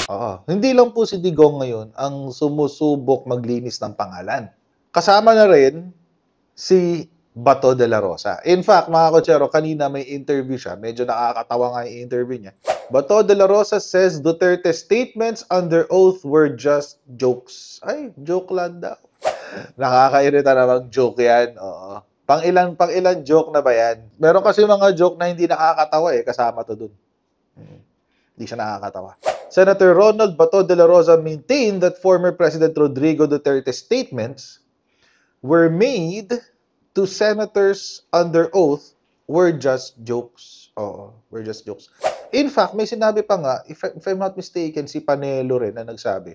Oo. Hindi lang po si Digong ngayon ang sumusubok maglinis ng pangalan. Kasama na rin si Bato de la Rosa. In fact, mga kotsero, kanina may interview siya. Medyo nakakatawa nga yung interview niya. Bato de la Rosa says Duterte's statements under oath were just jokes. Ay, joke lang daw. Nakakairita namang joke yan. Oo. Pang ilan joke na ba yan? Meron kasi mga joke na hindi nakakatawa eh. Kasama to dun. Hindi siya nakakatawa. Senator Ronald Bato de la Rosa maintained that former President Rodrigo Duterte's statements were made to senators under oath were just jokes. Oo, were just jokes. In fact, may sinabi pa nga, if I'm not mistaken, si Panelo rin na nagsabi,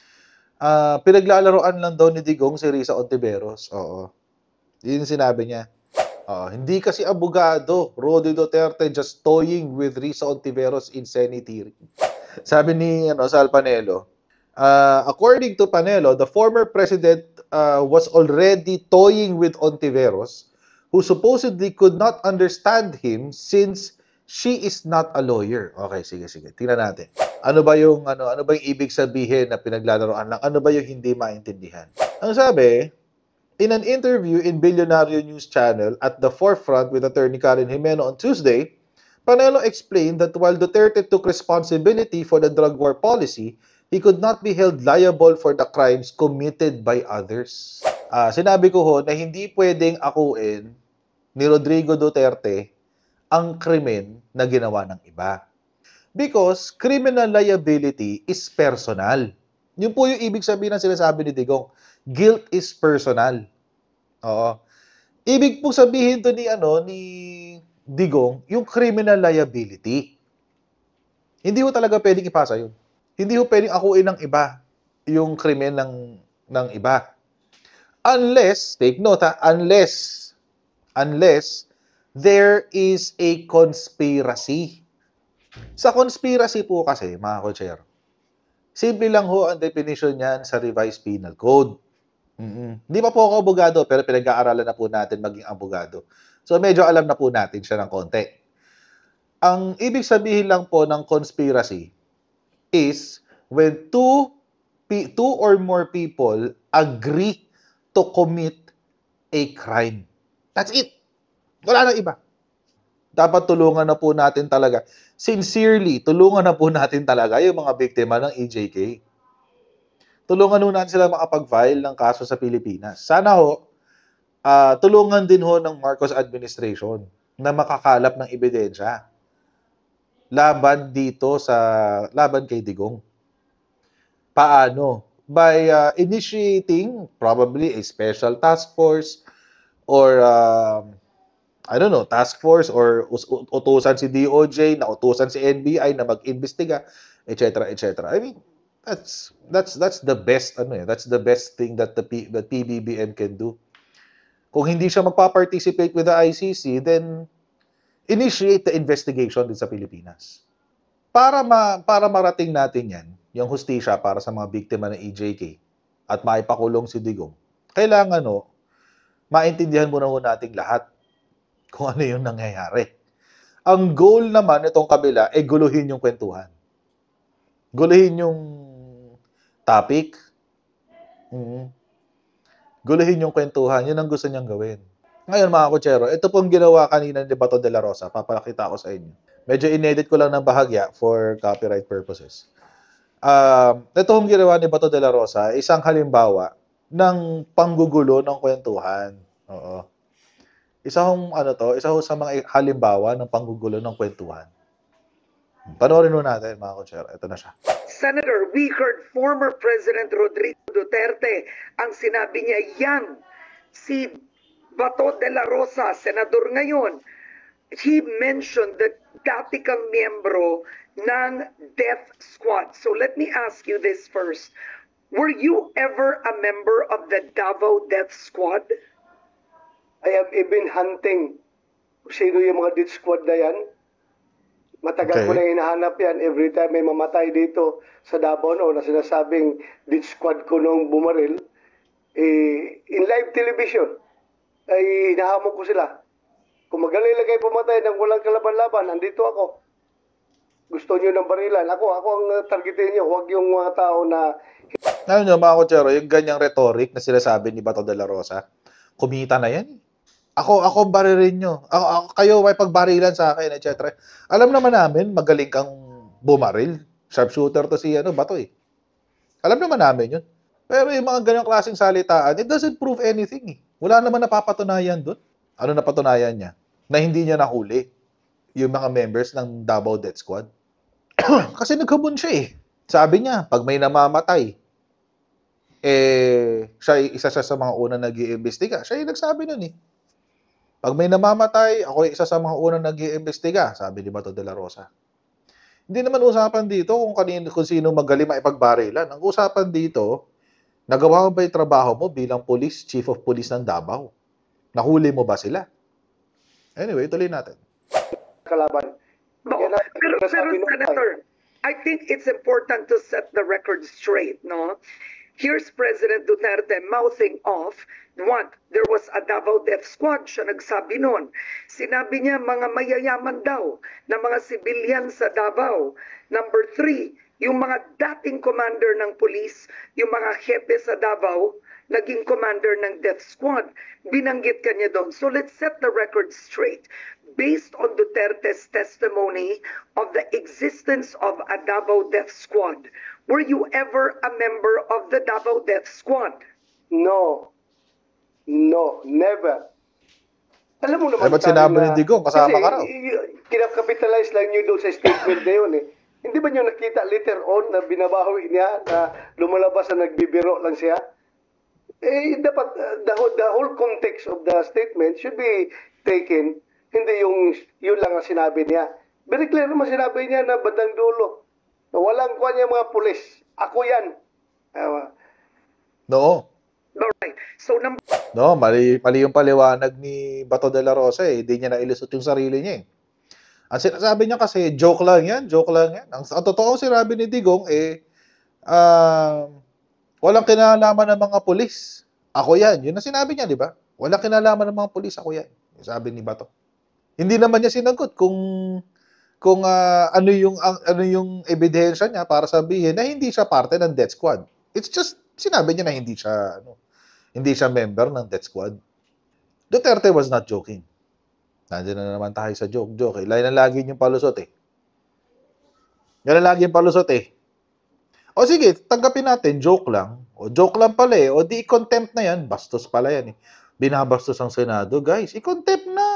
pinaglalaroan lang daw ni Digong si Risa Ontiveros. Oo. Yun yung sinabi niya. Hindi kasi abogado, Rodi Duterte just toying with Risa Ontiveros in Senate hearing. Sabi ni Sal Panelo, according to Panelo, the former president was already toying with Ontiveros, who supposedly could not understand him since she is not a lawyer. Okay, sige. Tingnan natin. Ano ba yung ibig sabihin na pinaglalaroan lang? Ano ba yung hindi maintindihan? Ang sabi, in an interview in Billionario News Channel at the Forefront with attorney Karen Jimeno on Tuesday, Panelo explained that while Duterte took responsibility for the drug war policy, he could not be held liable for the crimes committed by others. Sinabi ko ho na hindi pwedeng akuin ni Rodrigo Duterte ang krimen na ginawa ng iba. Because criminal liability is personal. Yun po yung ibig sabihin ng sinasabi ni Digong. Guilt is personal. Oo. Ibig po sabihin to ni Digong, yung criminal liability. Hindi ho talaga pwedeng ipasa yun. Hindi ho pwedeng akuin ng iba yung krimen ng iba. Unless, take note ha, unless there is a conspiracy. Sa conspiracy po kasi, mga kotsero, simple lang ho ang definition niyan sa revised penal code. Hindi pa po ako abogado, pero pinag-aaralan na po natin maging abogado. So, medyo alam na po natin siya ng konti. Ang ibig sabihin lang po ng conspiracy is when two or more people agree to commit a crime. That's it. Wala nang iba. Dapat tulungan na po natin talaga. Sincerely, tulungan na po natin talaga yung mga biktima ng EJK. Tulungan ho natin sila makapag-file ng kaso sa Pilipinas. Sana ho, tulungan din ho ng Marcos administration na makakalap ng ebidensya laban kay Digong. Paano? By initiating probably a special task force or I don't know, task force or utusan si DOJ, na utusan si NBI na mag-imbestiga, etc. etc. I mean, that's the best that's the best thing that the PBBM can do. Kung hindi siya magpa-participate with the ICC, then initiate the investigation din sa Pilipinas. Para marating natin yan, yung hustisya para sa mga biktima ng EJK at maipakulong si Digong, kailangan maintindihan muna ho nating lahat kung ano yung nangyayari. Ang goal naman itong kabila ay guluhin yung kwentuhan. Guluhin yung topic. Guluhin yung kwentuhan. Yun ang gusto niyang gawin. Ngayon mga kutsero, ito pong ginawa kanina ni Bato de la Rosa. Papakita ko sa inyo. Medyo inedit ko lang ng bahagya for copyright purposes. Ito pong ginawa ni Bato de la Rosa, isang halimbawa ng panggugulo ng kwentuhan. Oo. Isa ho sa mga halimbawa ng panggugulo ng kwentuhan. Panoorin ho natin mga kutsero. Ito na siya. Senator, we heard former President Rodrigo Duterte ang sinabi niya yan. Si Bato de la Rosa, senador ngayon, he mentioned that dati kang miyembro ng death squad. So let me ask you this first. Were you ever a member of the Davao Death Squad? I have been hunting sino yung mga death squad na yan. Matagal ko na hinahanap yan. Every time may mamatay dito sa Davao na sinasabing death squad ko nung bumaril, in live television, ay hinahamon ko sila. Kung magaling lagay pumatay nang walang kalaban-laban, nandito ako. gusto nyo ng barilan. Ako ang targetin nyo. Huwag yung mga tao na Alam nyo, mga kutsero, yung ganyang rhetoric na sinasabi ni Bato de la Rosa, kumita na yan. Ako baririn nyo. Kayo may pagbarilan sa akin, etc. Alam naman namin, magaling kang bumaril. Sharpshooter to si Bato eh. Alam naman namin yun. Pero yung mga ganyang klaseng salitaan, it doesn't prove anything eh. Wala naman napapatunayan doon. Ano napatunayan niya? Na hindi niya nahuli yung mga members ng Davao Death Squad. Kasi naghabon siya eh. Sabi niya, pag may namamatay, siya isa sa mga unang nag-iimbestiga. Siya yung nagsabi nun eh. Pag may namamatay, ako isa sa mga unang nag-iimbestiga, sabi ni Bato de la Rosa. Hindi naman usapan dito kung sino magaling maipagbarilan. Ang usapan dito, nagawa mo ba yung trabaho mo bilang police, chief of police ng Davao? Nahuli mo ba sila? Anyway, tuloy natin. kalaban. Pero Senator, I think it's important to set the record straight, no? Here's President Duterte mouthing off, one, there was a Davao Death Squad, siya nagsabi nun. Sinabi niya mga mayayaman daw na mga civilian sa Davao. Number 3, yung mga dating commander ng police, yung mga hepe sa Davao, naging commander ng Death Squad. Binanggit kanya doon. So let's set the record straight. Based on Duterte's testimony of the existence of a Davao Death Squad, were you ever a member of the Davao Death Squad? No. No, never. Alam mo naman, ba't sinabi ni Digong, kasama ka raw? Kinakapitalize lang nyo doon sa statement na yun eh. Hindi ba nyo nakita later on na binabawi niya, na lumalabas na nagbibiro lang siya? Dapat the whole context of the statement should be taken, hindi yun lang ang sinabi niya. Very clear naman sinabi niya na bandang dulo. Walang kuha niya mga pulis. Ako yan. No. Alright. So No, mali yung paliwanag ni Bato de la Rosa eh. Hindi niya nailusot yung sarili niya eh. Ang sinasabi niya kasi, joke lang yan. Ang totoong sinabi ni Digong walang kinalaman ng mga pulis. Ako yan. Yun ang sinabi niya, di ba? Walang kinalaman ng mga pulis. Ako yan. Sabi ni Bato. Hindi naman niya sinagot kung ano yung ebidensya niya para sabihin na hindi siya parte ng Death Squad. It's just sinabi niya na hindi siya member ng Death Squad. Duterte was not joking. Nandiyan na naman tayo sa joke. Yan ang lagi niyong palusot eh. Yan ang lagi yung palusot eh. O sige, tanggapin natin, joke lang. O joke lang pala eh. O di i-contempt na yan. Bastos pala yan eh. Binabastos ang Senado. Guys, i-contempt na.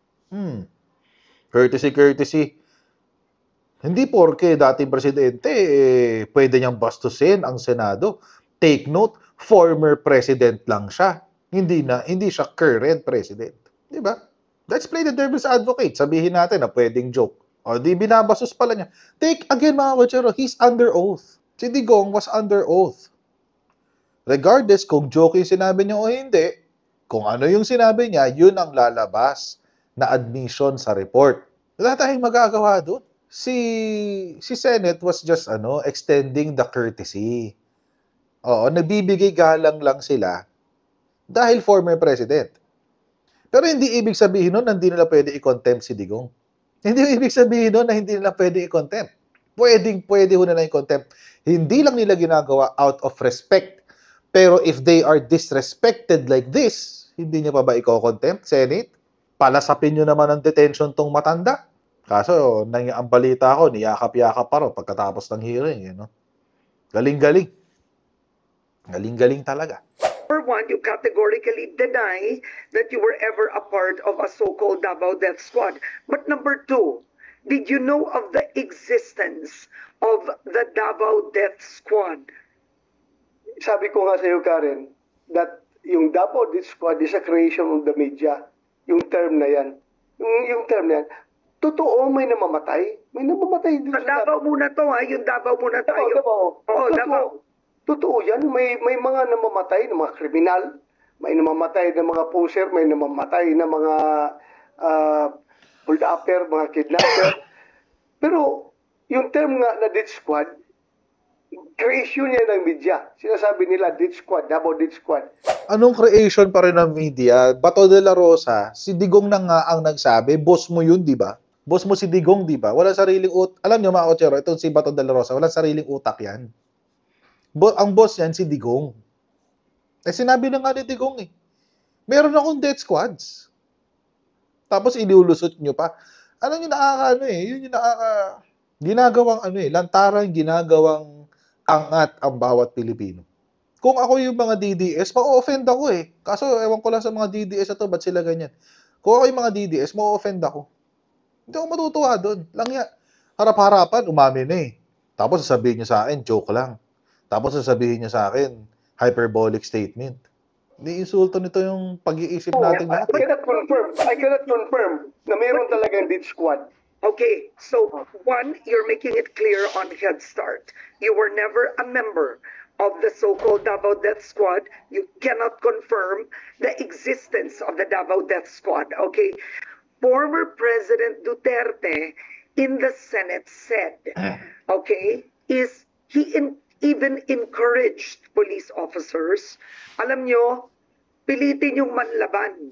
Courtesy. Hindi porke dating presidente, pwede niyang bastusin ang Senado. Take note, former president lang siya. Hindi siya current president. Di ba? Let's play the devil's advocate. Sabihin natin na pwedeng joke. O di binabastos pala niya. Take again mga kutsero, he's under oath. Si Digong was under oath. Regardless kung joke yung sinabi niya o hindi, kung ano yung sinabi niya, yun ang lalabas na admission sa report. Wala tayong magagawa doon. Si Senate was just extending the courtesy. Oo, nagbibigay galang lang sila dahil former president. Pero hindi ibig sabihin nun na hindi nila pwede i-contempt si Digong. Hindi ibig sabihin nun na hindi nila pwede i-contempt. Pwede ho nila i-contempt. Hindi lang nila ginagawa out of respect. Pero if they are disrespected like this, hindi niya pa ba i-contempt, Senate? Palasapin nyo naman ang detention tong matanda. Kaso, ang balita ko, niyakap-yakap pa rin pagkatapos ng hearing. Galing-galing. Galing-galing talaga. Number 1, you categorically deny that you were ever a part of a so-called Davao Death Squad. But number 2, did you know of the existence of the Davao Death Squad? Sabi ko nga sa iyo, Karen, that yung Davao Death Squad is a creation of the media. Yung term na yan. Yung term na yan. Totoo, may namamatay. May namamatay din sa Davao muna to, ha? Yung Davao muna tayo. Davao. Davao. Totoo yan. May mga namamatay ng mga kriminal. May namamatay ng mga poser. May namamatay ng mga hold-upper, mga kidnapper. Pero yung term nga na Death Squad, creation niya ng media. Sinasabi nila, Death Squad, Davao Death Squad. Anong creation pa rin ng media? Bato de la Rosa, si Digong na nga ang nagsabi, boss mo yun, di ba? Boss mo si Digong, di ba? Walang sariling utak. Alam nyo, mga Ochero, itong si Bato de la Rosa, walang sariling utak yan. Ang boss yan, si Digong. Eh, sinabi na nga ni Digong eh. Meron akong death squads. Tapos iniulusot nyo pa. Ano yung nakaka, yun yung ginagawang lantaran, ginagawang angat ang bawat Pilipino. Kung ako yung mga DDS, ma-offend ako eh. Kaso, ewan ko lang sa mga DDS na to, ba't sila ganyan? Kung ako yung mga DDS, ma-offend ako. Hindi ako matutuwa doon. Langya, harap-harapan, umamin na eh. Tapos sasabihin niyo sa akin, joke lang. Tapos sasabihin niyo sa akin, hyperbolic statement. Di insulto nito yung pag-iisip natin lahat. I cannot confirm na meron talagang death squad. Okay, so one, you're making it clear on Head Start. You were never a member of the so-called Davao Death Squad. You cannot confirm the existence of the Davao Death Squad. Okay, former President Duterte in the Senate said, okay, even encouraged police officers, alam nyo, pilitin yung manlaban.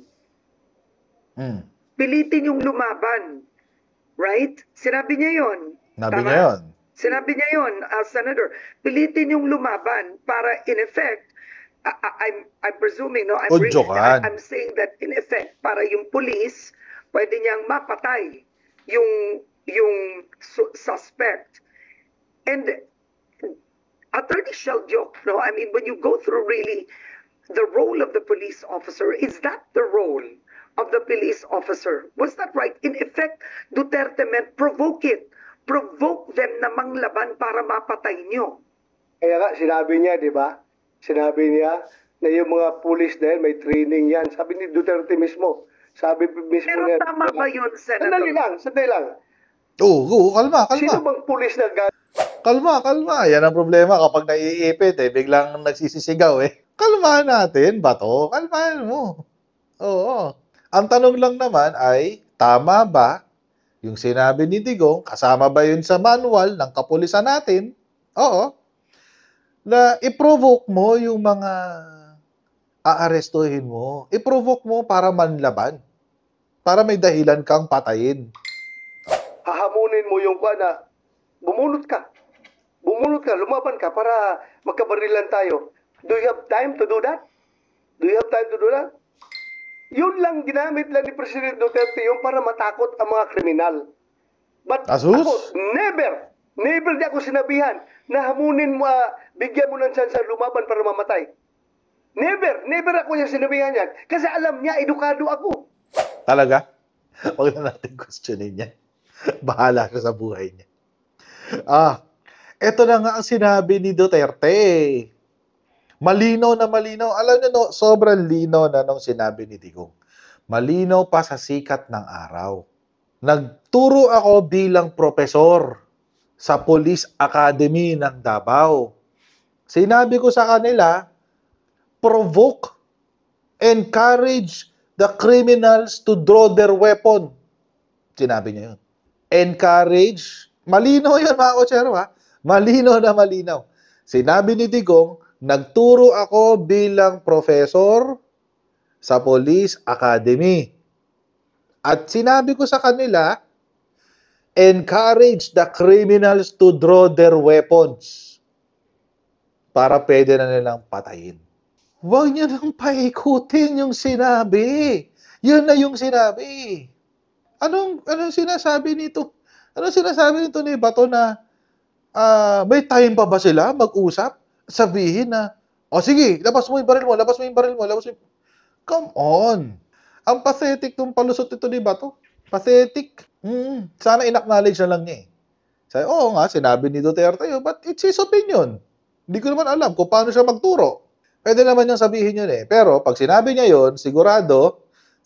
Pilitin yung lumaban. Right? Sinabi niya yon. Sinabi niya yun. Sinabi niya yon, Senator. Pilitin yung lumaban para in effect, I'm presuming, no? I'm saying that in effect, para yung police, pwede niyang mapatay yung suspect. And Attorney Sheldiok, no? I mean, when you go through really the role of the police officer, is that the role of the police officer? Was that right? In effect, Duterte meant provoke it. Provoke them na manglaban para mapatay nyo. Kaya nga, sinabi niya, di ba? Sinabi niya na yung mga police na yan, may training yan. Sabi ni Duterte mismo. Sabi mismo pero niya. Pero tama ba yun, Senator? Sandali lang. Oo, kalma. Sino bang police na Kalma. Yan ang problema kapag naiipit biglang nagsisisigaw Kalmahan natin, Bato. Kalmahan mo. Oo. Ang tanong lang naman ay, tama ba yung sinabi ni Digong, kasama ba yun sa manual ng kapulisan natin? Oo. Na i-provoke mo yung mga aarestuhin mo. I-provoke mo para manlaban. Para may dahilan kang patayin. Hahamunin mo yung na bumunot ka, lumaban ka para magkabarilan tayo. Do you have time to do that? Yun lang ginamit lang ni President Duterte yung para matakot ang mga kriminal. But Asus? Ako, never di ako sinabihan na hamunin mo, bigyan mo ng chance lumaban para mamatay. Never ako niya sinabihan yan. Kasi alam niya, edukado ako. Talaga? Huwag na natin questionin niya. Bahala siya sa buhay niya. Ito na nga ang sinabi ni Duterte. Malinaw na malinaw. Alam niyo, sobrang linaw na nung sinabi ni Digong. Malinaw pa sa sikat ng araw. Nagturo ako bilang profesor sa Police Academy ng Davao. Sinabi ko sa kanila, provoke, encourage the criminals to draw their weapon. Sinabi niya yun. Encourage. Malinaw yun, mga kotsero, ha? Malinaw na malinaw. Sinabi ni Digong, nagturo ako bilang professor sa Police Academy. At sinabi ko sa kanila, encourage the criminals to draw their weapons para pwede na nilang patayin. Huwag niyo nang paikutin yung sinabi. Yun na yung sinabi. Anong sinasabi nito? Anong sinasabi nito ni Bato na may time pa ba sila mag-usap? Sabihin na, sige, labas mo yung baril mo. Come on. Ang pathetic nung palusot ito ni Bato. Pathetic. Sana in-acknowledge na lang niya Sabi, oo nga, sinabi ni Duterte yun, but it's his opinion. Hindi ko naman alam kung paano siya magturo. Pwede naman niyang sabihin yun Pero pag sinabi niya yun, sigurado,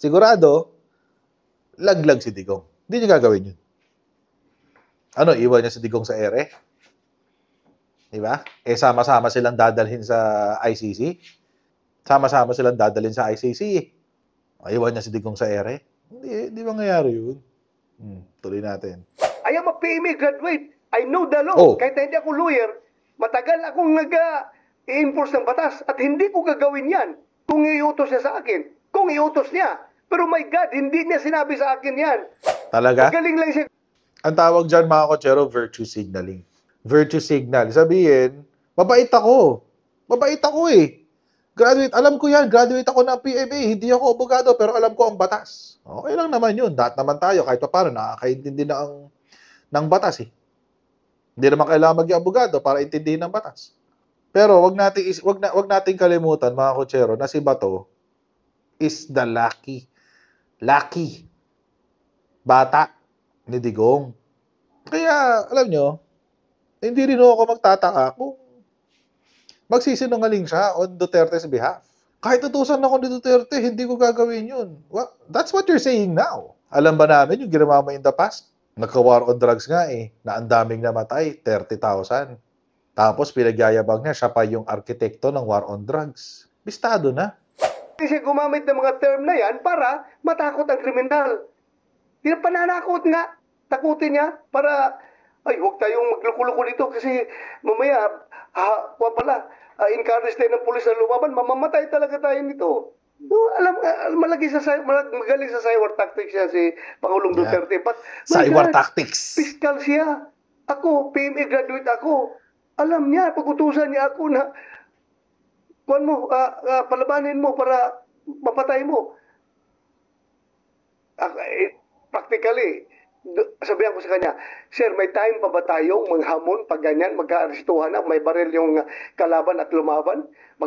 laglag si Digong. Hindi niya gagawin yun. Iwan niya si Digong sa ere? Diba? Sama-sama silang dadalhin sa ICC. Sama-sama silang dadalhin sa ICC Iwan niya si Digong sa ere? Hindi mangyayari yun. Tuloy natin. I am a PMA graduate. I know the law. Kahit hindi ako lawyer, matagal akong nag-i-enforce ng batas at hindi ko gagawin yan kung iutos niya sa akin. Kung iutos niya. Pero my God, hindi niya sinabi sa akin yan. Talaga? Magaling lang siya. Ang tawag dyan, mga kotsero, virtue signaling. Virtue signal. Sabihin, mabait ako. Mabait ako eh. Graduate, alam ko yan. Graduate ako ng PMA. Hindi ako abogado, pero alam ko ang batas. Okay lang naman yun. Dapat naman tayo, kahit pa paano, nakakaintindi na ng batas eh. Hindi naman kailangan maging abogado para intindihin ang batas. Pero wag nating kalimutan, mga kotsero, na si Bato is the lucky bata ni Digong. Kaya, alam nyo, hindi rin ako magtataka kung magsisinungaling siya on Duterte's behalf. Kahit utusan ako ni Duterte, hindi ko gagawin yun. Well, that's what you're saying now. Alam ba namin yung ginawa mo in the past? Nagka-war on drugs nga eh, na ang daming namatay, 30,000. Tapos pinagyayabang niya, siya pa yung arkitekto ng war on drugs. Bistado na. Kasi gumamit ng mga term na yan para matakot ang kriminal. Pananakot nga. Takutin niya para, ay, huwag tayong magluko-luko dito kasi mamaya, encourage tayo ng pulis na lumaban, mamamatay talaga tayo nito. Magaling sa cyber tactics siya si Pangulong Duterte. But, cyber tactics. Fiscal siya. Ako, PMA graduate ako. Alam niya, pag-utusan niya ako na palabanin mo para mapatay mo. Practically, sabihan ko sa kanya, Sir, may time pa ba tayong maghamon pag ganyan, magka-aristuhan na, may baril yung kalaban at lumaban?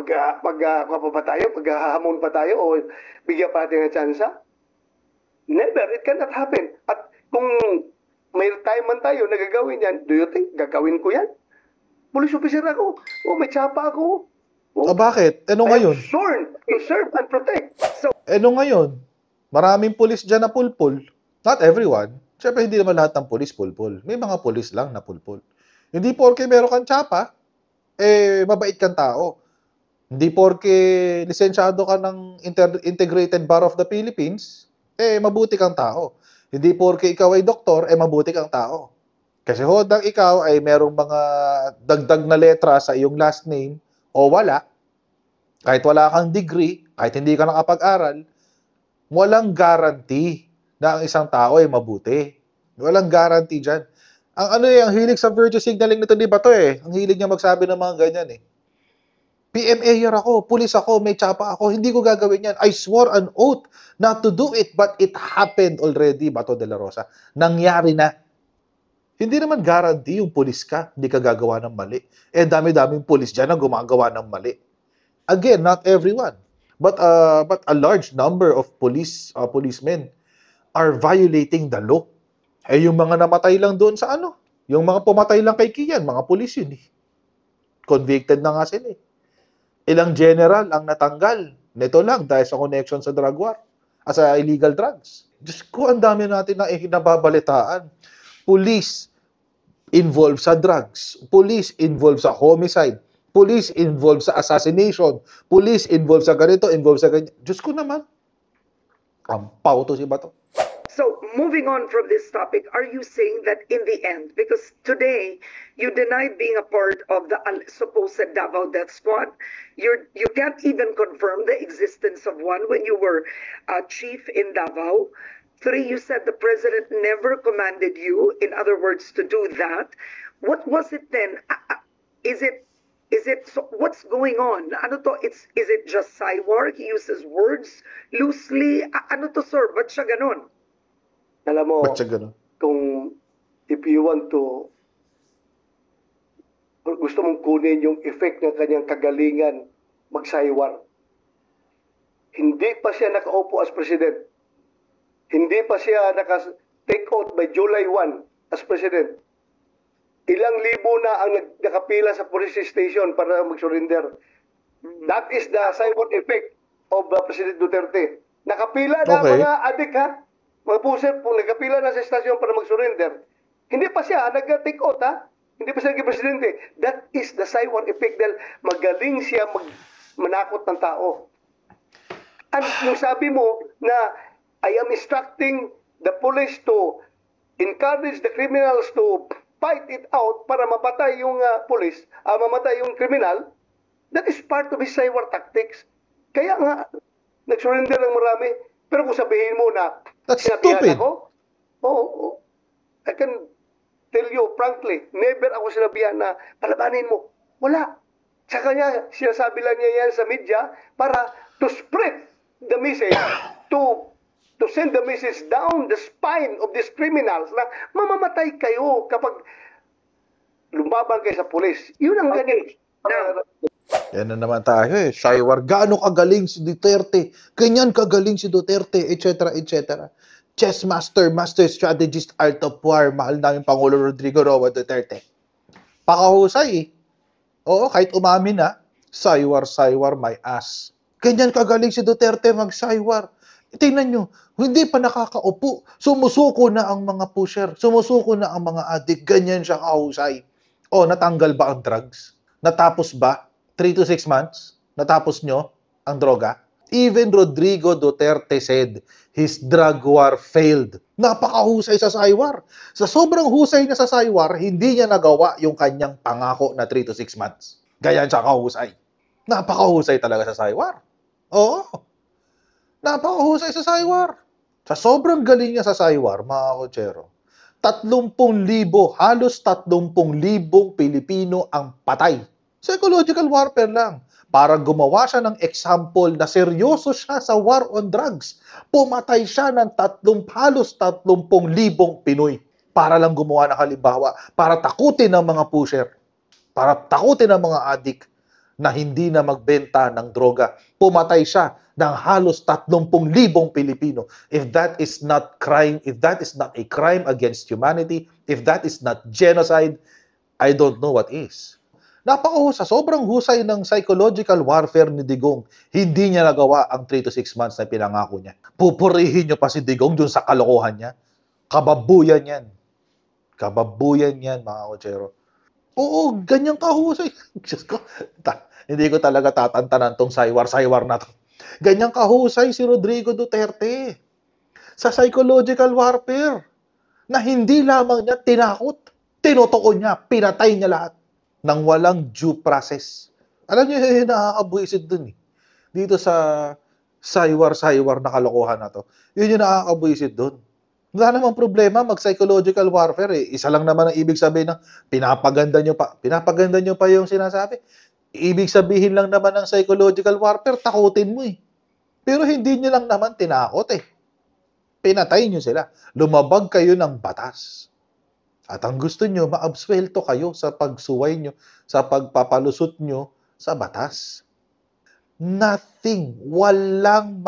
Maghahamon pa tayo o bigyan pa natin ng tsansa? Never, it cannot happen. At kung may time man tayo na gagawin yan, do you think gagawin ko yan? Police officer ako. May tsapa ako. Bakit? Ngayon? I am sworn to serve and protect. So, ngayon? Maraming pulis dyan na pulpul. Not everyone. Siyempre, hindi naman lahat ng pulis pulpul. May mga pulis lang na pulpul. Hindi porke meron kang tsapa, mabait kang tao. Hindi porke lisensyado ka ng Integrated Bar of the Philippines, mabuti kang tao. Hindi porke ikaw ay doktor, mabuti kang tang Kasi hodang ikaw ay merong mga dagdag na letra sa iyong last name o wala, kahit wala kang degree, kahit hindi ka nakapag-aral, walang guarantee na ang isang tao ay mabuti. Walang guarantee dyan. Ang hilig sa virtue signaling nito ni Bato Ang hilig niya magsabi ng mga ganyan PMA ako, pulis ako, may tsapa ako, hindi ko gagawin yan. I swore an oath not to do it, but it happened already, Bato de la Rosa. Nangyari na. Hindi naman guarantee yung pulis ka, hindi ka gagawa ng mali. Dami-daming pulis dyan na gumagawa ng mali. Again, not everyone. But a large number of policemen are violating the law. Yung mga namatay lang doon sa yung mga pumatay lang kay Kian, mga pulis yun Convicted na nga sila Ilang general ang natanggal. Nito lang dahil sa connection sa drug war. Sa illegal drugs. Diyos ko, ang dami natin na nababalitaan. Police involved sa drugs. Police involved sa homicide. Police involved sa assassination. Police involved sa ganito, involved sa ganyan. Diyos ko naman. Ampaw to si Bato. So, moving on from this topic, are you saying that in the end, because today you denied being a part of the supposed Davao Death Squad, you can't even confirm the existence of one when you were chief in Davao. 3, you said the president never commanded you, in other words, to do that. What was it then? Is it so what's going on? Is it just Cywar? He uses words loosely. Sir? Ba't siya ganon? Alam mo, Ba't siya ganon? Kung if you want to, gusto mong kunin yung effect ng kanyang kagalingan, mag-Cywar. Hindi pa siya nakaupo as president. Hindi pa siya naka-take out by July 1 as president. Ilang libo na ang nakapila sa police station para mag-surrender. That is the Cywar effect of President Duterte. Nakapila na mga adik mga puser po, nakapila na sa stasyon para mag-surrender. Hindi pa siya nag-take out Hindi pa siya naging presidente. That is the Cywar effect dahil magaling siya manakot ng tao. At yung sabi mo na I am instructing the police to encourage the criminals to fight it out para mapatay yung police, mamatay yung criminal, that is part of his Cywar tactics. Kaya nga, nag-surrender ng marami. Pero kung sabihin mo na That's sinabihan stupid. ako, Oh, I can tell you frankly, never ako sinabihan na palabanin mo. Wala. Sa kanya, sinasabi lang niya yan sa media para to spread the message, to send the message down the spine of these criminals na mamamatay kayo kapag lumaban kayo sa pulis. Yun ang ganun. Now, Yan na naman tayo eh. Saywar, gaano kagaling si Duterte? Ganyan kagaling si Duterte, etc. etc. Chess master, master strategist, art of war, mahal namin Pangulo Rodrigo Roa Duterte. Pakahusay eh. Oo, kahit umamin na, saywar, my ass. Ganyan kagaling si Duterte mag-saywar. Tingnan nyo, hindi pa nakakaupo. Sumusuko na ang mga pusher. Sumusuko na ang mga adik. Ganyan siya kahusay. O, natanggal ba ang drugs? Natapos ba? 3 to 6 months? Natapos nyo ang droga? Even Rodrigo Duterte said his drug war failed. Napakahusay sa saywar. Sa sobrang husay niya sa saywar, hindi niya nagawa yung kanyang pangako na 3 to 6 months. Ganyan siya kahusay. Napakahusay talaga sa saywar. Oo. Napakahusay sa saywar. Sa sobrang galing niya sa saywar, mga kotsero, 30,000, halos 30,000 Pilipino ang patay. Psychological warfare lang. Para gumawa siya ng example na seryoso siya sa war on drugs. Pumatay siya ng halos 30,000 Pinoy. Para lang gumawa ng halimbawa. Para takutin ng mga pusher. Para takutin ng mga adik na hindi na magbenta ng droga. Pumatay siya ng halos 30,000 Pilipino. If that is not crime, if that is not a crime against humanity, if that is not genocide, I don't know what is. Napakahusay, sobrang husay ng psychological warfare ni Digong. Hindi niya nagawa ang 3 to 6 months na pinangako niya. Pupurihin niyo pa si Digong dun sa kalokohan niya. Kababuyan yan. Kababuyan yan, mga kotsero. Oo, ganyan kahusay. Diyos ko, hindi ko talaga tatantanan tong saywar na to. Ganyan kahusay si Rodrigo Duterte sa psychological warfare na hindi lamang niya tinakot, tinutuon niya, pinatay niya lahat ng walang due process. Alam niyo, yung nakakabwisit dun eh. Dito sa saywar na kalokohan na to. Yun yung nakakabwisit dun. Wala namang problema mag-psychological warfare eh. Isa lang naman ang ibig sabihin ng pinapaganda nyo pa yung sinasabi. Ibig sabihin lang naman ng psychological warfare, takutin mo eh. Pero hindi nyo lang naman tinakot eh. Pinatay nyo sila. Lumabag kayo ng batas. At ang gusto nyo, maabswelto kayo sa pagsuway nyo, sa pagpapalusot nyo sa batas. Nothing. Walang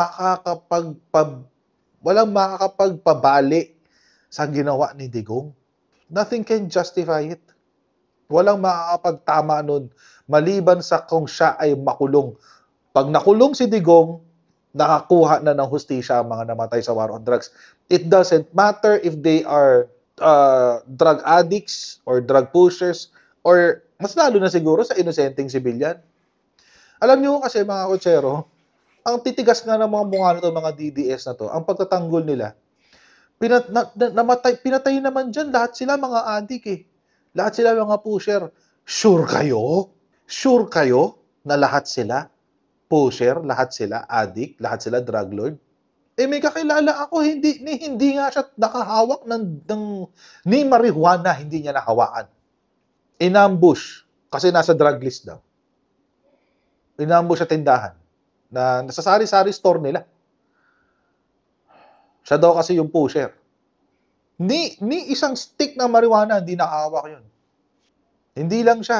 makakapagpabali sa ginawa ni Digong. Nothing can justify it. Walang makakapagtama nun maliban sa kung siya ay makulong. Pag nakulong si Digong, nakakuha na ng hustisya ang mga namatay sa war on drugs. It doesn't matter if they are drug addicts or drug pushers or mas lalo na siguro sa inosenteng civilian. Alam nyo kasi mga kotsero, ang titigas nga ng mga mukha nito, mga DDS na to, ang pagtatanggol nila, pinatay naman dyan, lahat sila mga adik eh. Lahat sila mga pusher. Sure kayo? Sure kayo na lahat sila pusher, lahat sila adik, lahat sila drug lord? Eh may kakilala ako, hindi nga siya nakahawak ni marijuana, hindi niya nahawakan. Inambush, kasi nasa drug list daw. Inambush sa tindahan na nasa sari-sari store nila. Siya daw kasi yung pusher. Ni isang stick na marijuana, hindi nakahawak yun. Hindi lang siya.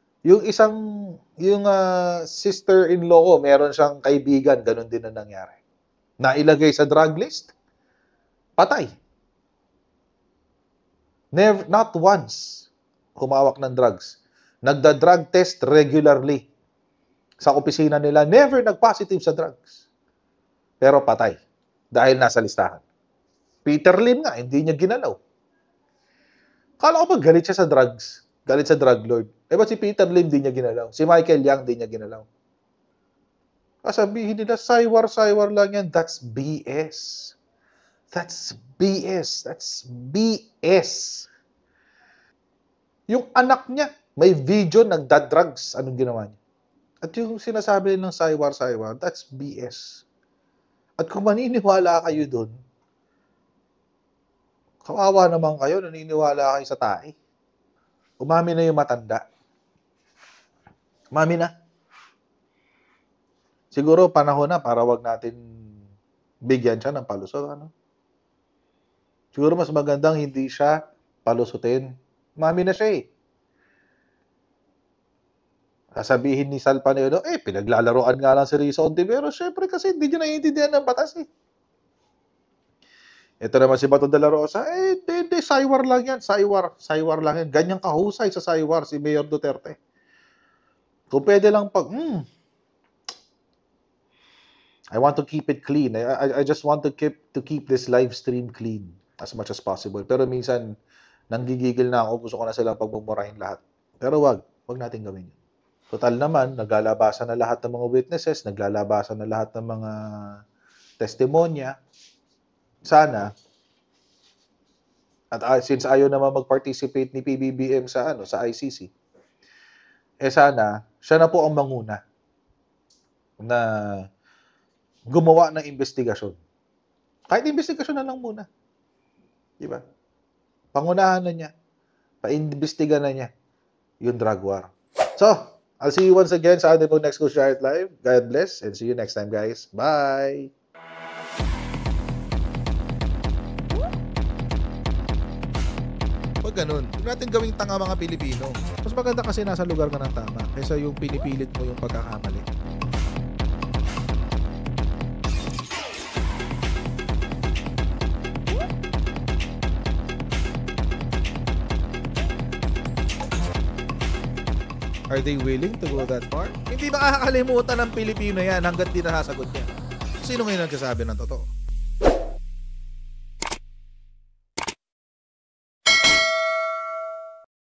Yung sister-in-law ko, meron siyang kaibigan, ganun din na nangyari. Nailagay sa drug list, patay. Never, not once humawak ng drugs. Nagda-drug test regularly sa opisina nila. Never nag-positive sa drugs. Pero patay. Dahil nasa listahan. Peter Lim nga, hindi niya ginalaw. Kala ko ba galit siya sa drugs? Galit sa drug lord. Eh ba si Peter Lim hindi niya ginalaw? Si Michael Yang hindi niya ginalaw? Sabihin nila, saywar lang yan. That's BS. That's BS. That's BS. Yung anak niya, may video nagda-drugs. Anong ginawa niya? At yung sinasabi ng saywar, that's BS. At kung maniniwala kayo doon, Kawawa naman kayo, naniniwala kayo sa tae. Umami na yung matanda. Umami na. Siguro panahon na para wag natin bigyan siya ng palusot. Ano? Siguro mas magandang hindi siya palusutin. Umami na siya eh. Sasabihin ni Sal Panedo, pinaglalaroan nga lang si Risa Ontiveros. Siyempre kasi hindi niya naiintindihan ng batas eh. Ito naman si Bato de la Rosa, saywar lang yan. Saywar lang yan. Ganyang kahusay sa saywar si Mayor Duterte. Kung pwede lang I want to keep it clean. I just want to keep this live stream clean as much as possible. Pero minsan, nanggigigil na ako. Gusto ko na silang pagmumurahin lahat. Pero wag natin gawin yun. Total naman, naglalabasan na lahat ng mga witnesses, naglalabasan na lahat ng mga testimonya. Sana, at since ayaw naman mag-participate ni PBBM sa ICC, sana, siya na po ang manguna na gumawa ng investigasyon. Kahit investigasyon na lang muna. Diba? Pangunahan na niya. Paimbestiga na niya yung drug war. So, I'll see you once again sa ating next Go Share It Live. God bless and see you next time, guys. Bye! Pag ganun, huwag natin gawing tanga mga Pilipino. Mas maganda kasi nasa lugar ka ng tama kaysa yung pinipilit mo yung pagkakamali. Are they willing to go that far? Hindi makakalimutan ng Pilipino yan hanggat di nasasagot niya. Sino ngayon nagsasabi ng totoo?